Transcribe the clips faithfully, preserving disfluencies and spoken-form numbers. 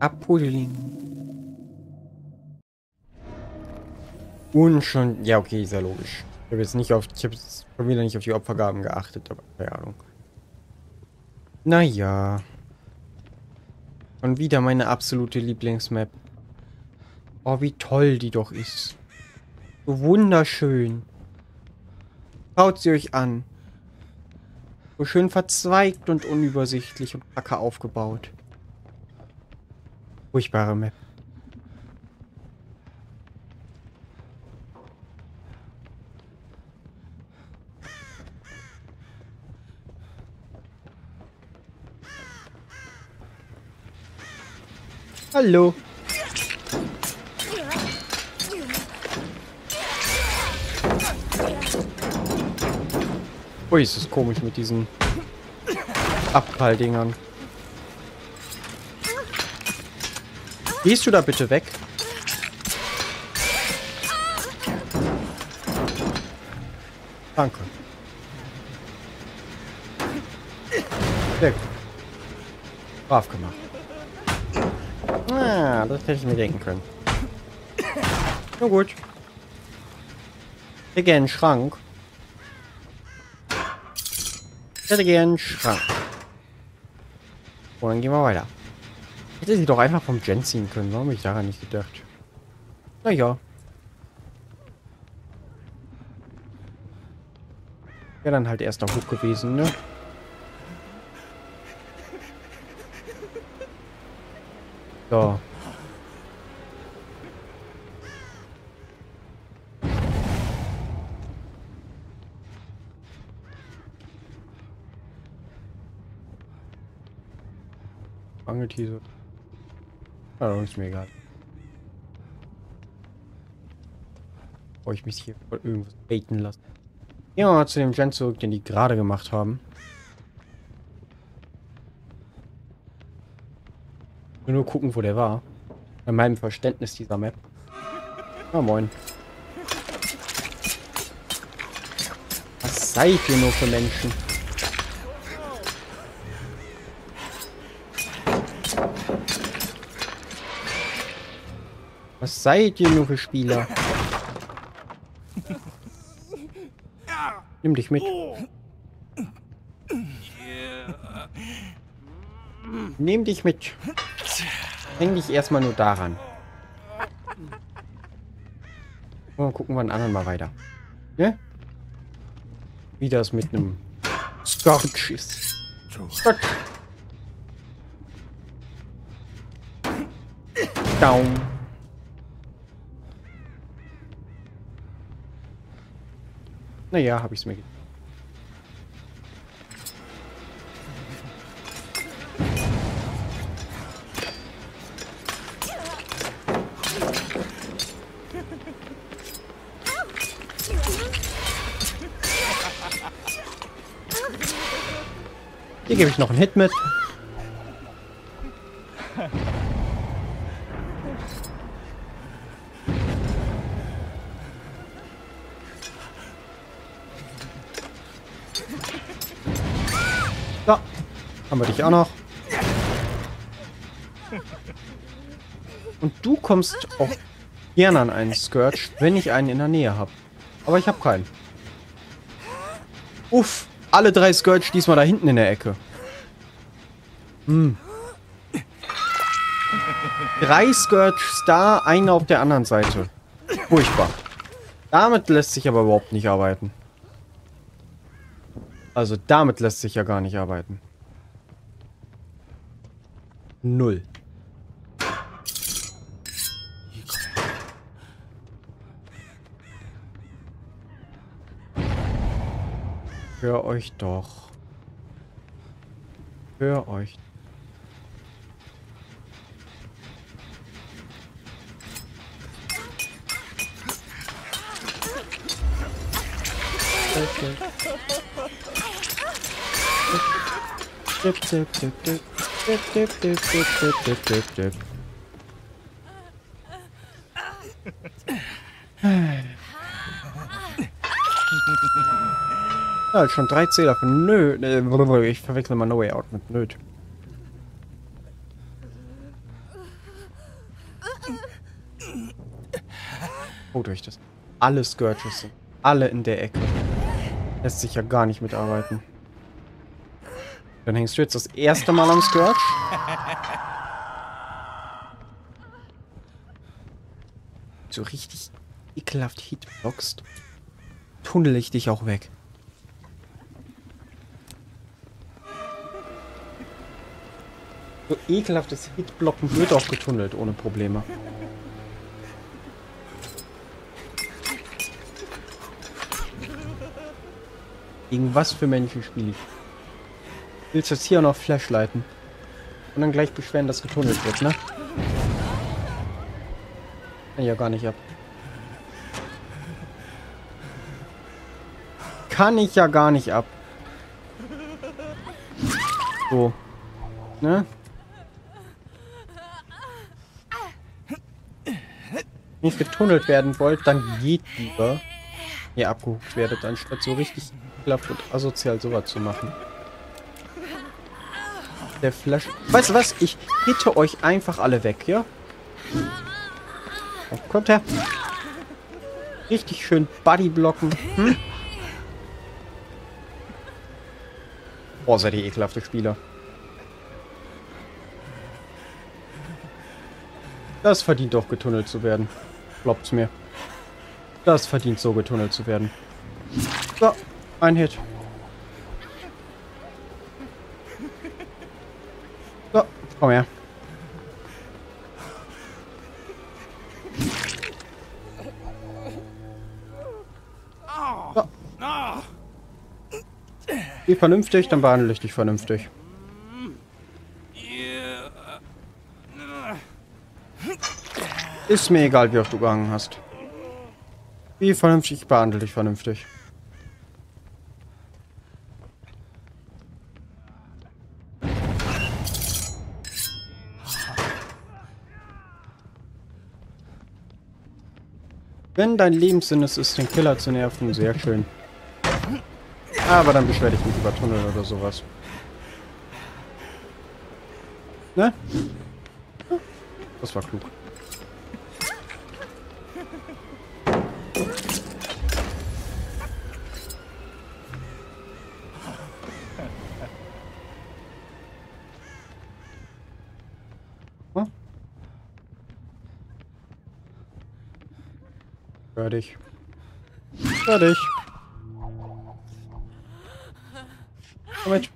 Abpuddeln. Und schon, ja okay, ist ja logisch. Ich habe jetzt nicht auf, ich habe jetzt schon wieder nicht auf die Opfergaben geachtet, aber keine Ahnung. Naja. Und wieder meine absolute Lieblingsmap. Oh, wie toll die doch ist. So wunderschön. Schaut sie euch an. So schön verzweigt und unübersichtlich und kacke aufgebaut. Furchtbare Map. Hallo. Ui, ist das komisch mit diesen Abpralldingern. Gehst du da bitte weg? Danke. Sehr gut. Brav gemacht. Ah, das hätte ich mir denken können. Na gut. Ich hätte gerne einen Schrank. Ich hätte gerne einen Schrank. Und dann gehen wir weiter. Hätte sie doch einfach vom Gen ziehen können. Warum habe ich daran nicht gedacht? Naja. Wäre dann halt erst noch hoch gewesen, ne? So. Angeteasert. Ah, ist mir egal. Bevor ich mich hier von irgendwas baiten lasse. Gehen wir mal zu dem Gen zurück, den die gerade gemacht haben. Ich will nur gucken, wo der war. Bei meinem Verständnis dieser Map. Na moin. Was seid ihr nur für Menschen? Was seid ihr nur für Spieler? Nimm dich mit. Nimm dich mit. Häng dich erstmal nur daran. Mal gucken wir den anderen mal weiter. Ne? Wie das mit einem Scorch ist. Scorch. Down. Naja, habe ich es mir gedacht. Hier gebe ich noch einen Hit mit. So, haben wir dich auch noch. Und du kommst auch gerne an einen Scourge, wenn ich einen in der Nähe habe. Aber ich habe keinen. Uff, alle drei Scourge diesmal da hinten in der Ecke. Hm. Drei Scourges da, einer auf der anderen Seite. Furchtbar. Damit lässt sich aber überhaupt nicht arbeiten. Also damit lässt sich ja gar nicht arbeiten. Null. Hör euch doch. Hör euch. Okay. Dip, dip, dip, dip. Dip, dip, dip, dip, dip, dip, dip, dip. Ja, schon drei Zähler für nö. Ich verwechsel mal No Way Out mit nöt. Schaut euch das. Alle Scourges sind. Alle in der Ecke. Lässt sich ja gar nicht mitarbeiten. Dann hängst du jetzt das erste Mal am Scourge. So richtig ekelhaft hitblockst, tunnel ich dich auch weg. So ekelhaftes Hitblocken wird auch getunnelt ohne Probleme. Gegen was für Menschen spiele ich? Willst du jetzt hier auch noch Flashlighten? Und dann gleich beschweren, dass getunnelt wird, ne? Kann ich ja gar nicht ab. Kann ich ja gar nicht ab. So. Ne? Wenn ihr getunnelt werden wollt, dann geht lieber, ihr abgehuckt werdet, anstatt so richtig ekelhaft und asozial sowas zu machen. Der Flash... Weißt du was? Ich hitte euch einfach alle weg, ja? Oh, kommt her. Richtig schön Buddy blocken. Hm? Boah, seid ihr ekelhafte Spieler. Das verdient doch getunnelt zu werden. Glaubt's mir. Das verdient so getunnelt zu werden. So, ein Hit. So, komm her. So. Geh vernünftig, dann behandle ich dich vernünftig. Ist mir egal, wie oft du gehangen hast. Wie vernünftig, ich behandle dich vernünftig. Wenn dein Lebenssinn es ist, den Killer zu nerven, sehr schön. Aber dann beschwer dich nicht über Tunnel oder sowas. Ne? Das war klug. Hm? Fertig. Fertig. Komm mit.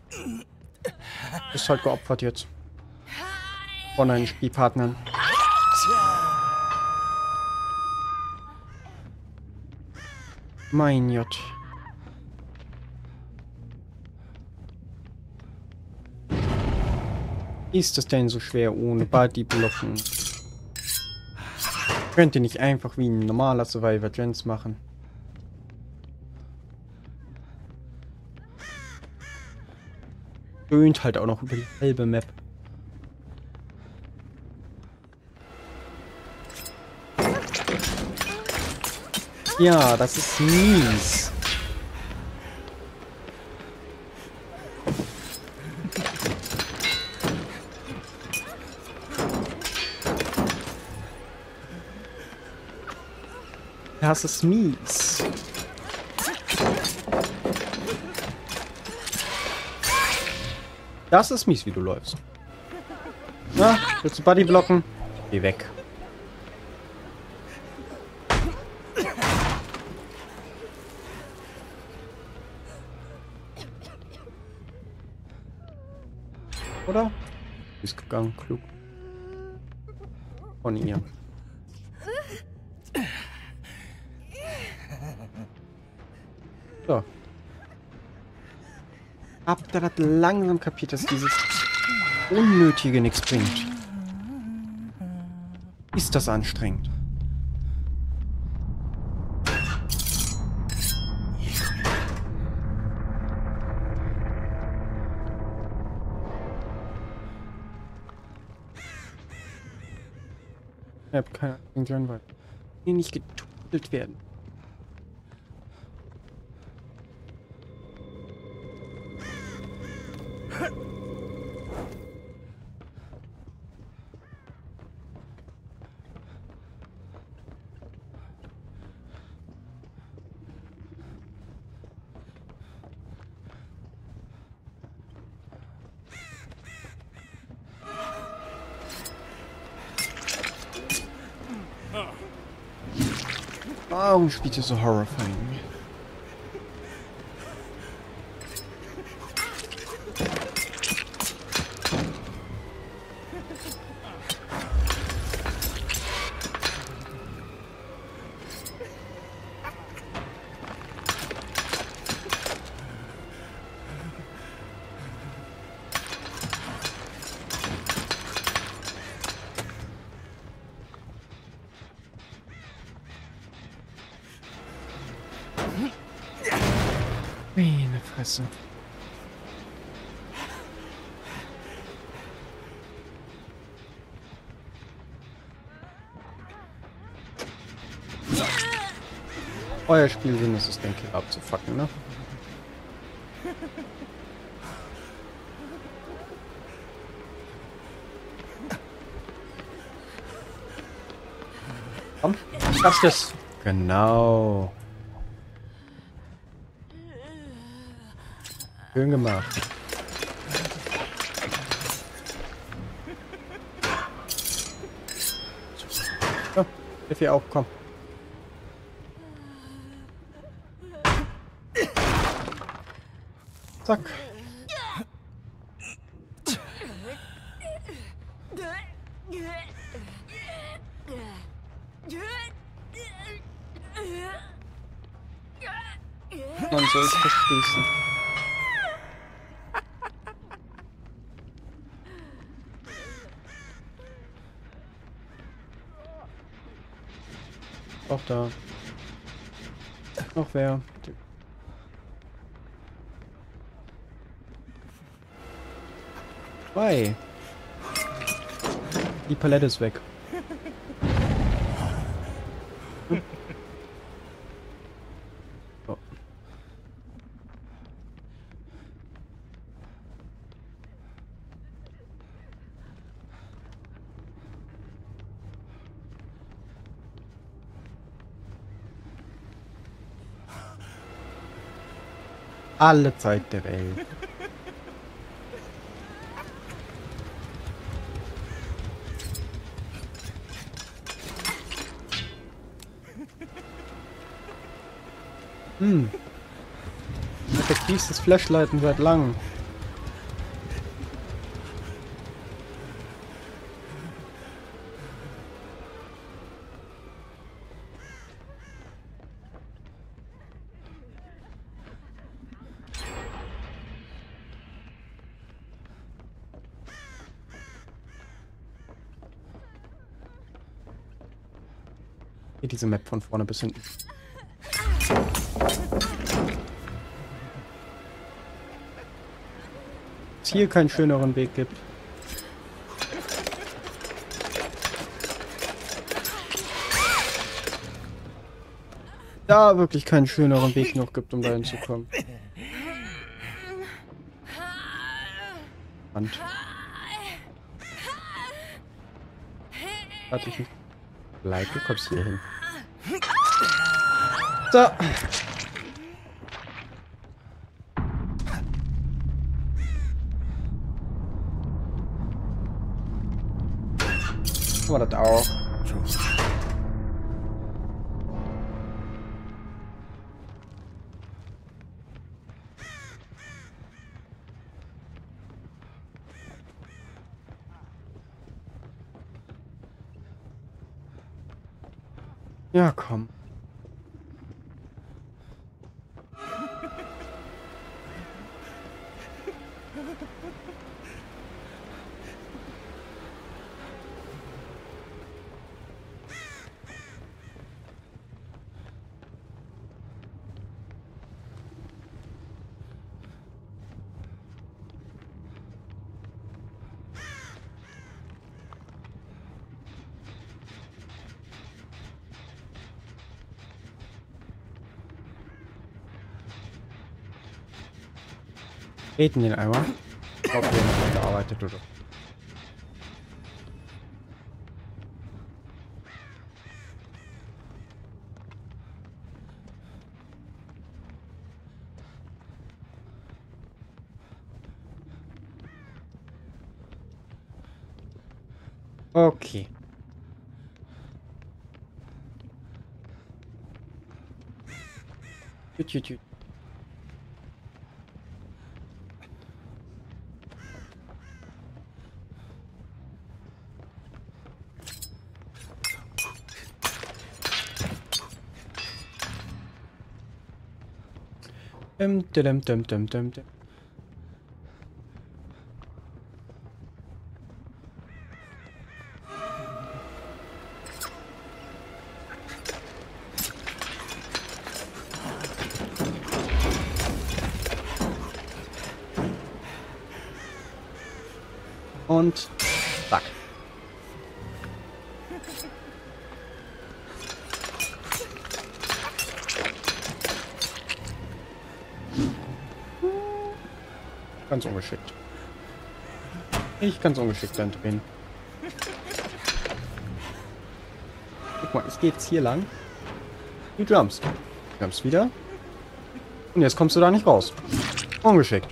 Bist halt geopfert jetzt. Von deinen Spielpartnern. Mein Gott. Ist das denn so schwer ohne Buddy blocken? Könnt ihr nicht einfach wie ein normaler Survivor Gens machen? Tönt halt auch noch über die halbe Map. Ja, das ist mies. Das ist mies. Das ist mies, wie du läufst. Na, willst du Buddy blocken? Geh weg. Oder? Ist gegangen, klug. Von ihr. So. Habt ihr das langsam kapiert, dass dieses Unnötige nichts bringt? Ist das anstrengend? Ich hab keine Ahnung, weil die nicht getunnelt werden. Warum spielt ihr so horrifying? Meine Fresse. Euer Spielsinn ist es, den Kill abzufacken, ne? Komm, schaffst es. Genau. Schön gemacht. So, hilf ihr auch, komm. Zack. Man soll es verschließen. Auch da. Noch wer? Zwei. Die Palette ist weg. Hm. Oh. Alle Zeit der Welt. Hm. Effektivstes Flashlighten seit langem. Hier diese Map von vorne bis hinten. Es hier keinen schöneren Weg gibt. Da wirklich keinen schöneren Weg noch gibt, um dahin zu kommen. Wand. Warte, ich bleib, du kommst hier hin. So. Aber das auch. Ja, komm. Treten den einmal. Ich glaube, der hat gearbeitet, oder? Okay. Tüt, tüt, tüt. Dum, dum, dum, dum, dum, dum. Und zack. Ganz ungeschickt. Ich ganz ungeschickt dann drehen. Guck mal, ich gehe jetzt hier lang. Du jumpst. Du jumpst wieder. Und jetzt kommst du da nicht raus. Ungeschickt.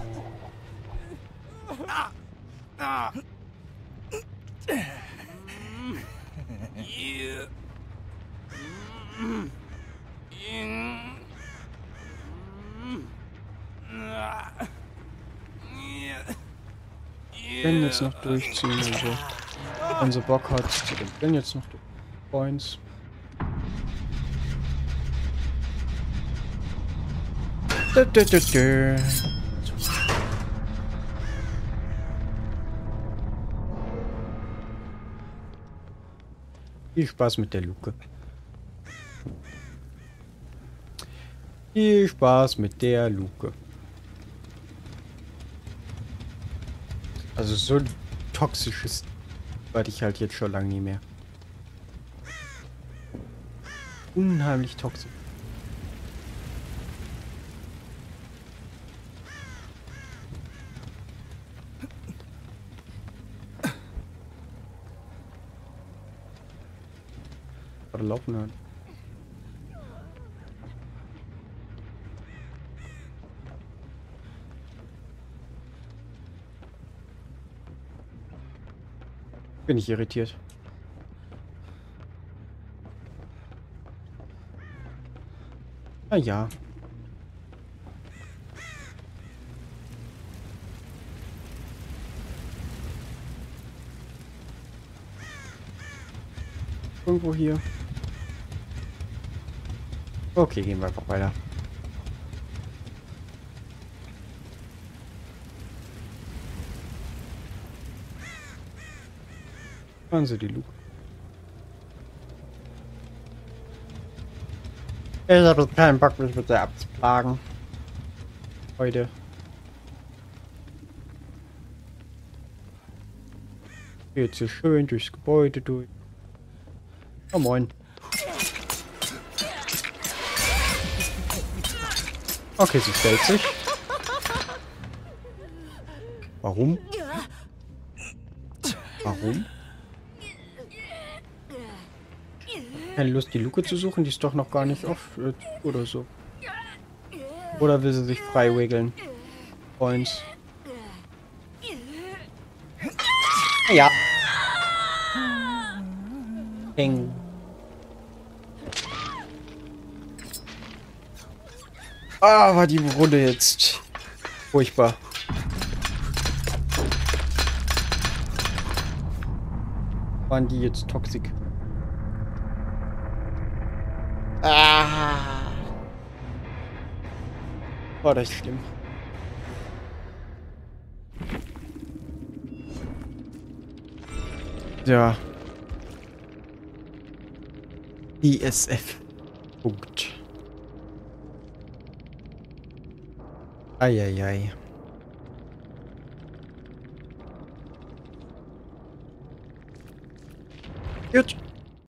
Wenn jetzt noch durchziehen und so. Wenn sie Bock hat, wenn jetzt noch durch. Points. Dö, dö, dö, dö. Viel Spaß mit der Luke. Viel Spaß mit der Luke. Also so toxisches werde ich halt jetzt schon lange nie mehr. Unheimlich toxisch. Gerade laufen hören. Bin ich irritiert. Na ja. Irgendwo hier. Okay, gehen wir einfach weiter. Hören Sie die Luke. Ich habe jetzt keinen Bock, mich mit der abzuplagen. Heute. Jetzt hier schön durchs Gebäude durch. Oh moin. Okay, sie stellt sich. Warum? Warum? Keine Lust, die Luke zu suchen, die ist doch noch gar nicht off äh, oder so. Oder will sie sich frei wiggeln? Points. Ja. Peng. Ah, war die Runde jetzt furchtbar. Waren die jetzt toxisch? Ah. War das schlimm. Ja. I S F. Punkt. Eieiei. Gut.